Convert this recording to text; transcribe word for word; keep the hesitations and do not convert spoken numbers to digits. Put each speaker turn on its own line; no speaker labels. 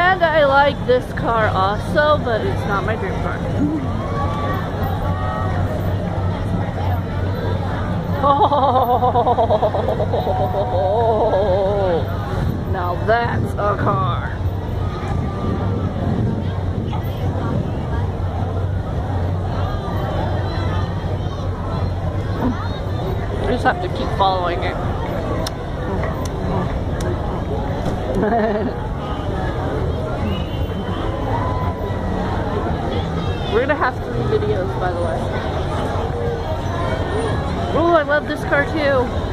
And I like this car also, but it's not my dream car. Oh, now that's a car. I just have to keep following it. We're gonna have three videos, by the way. Oh, I love this car too.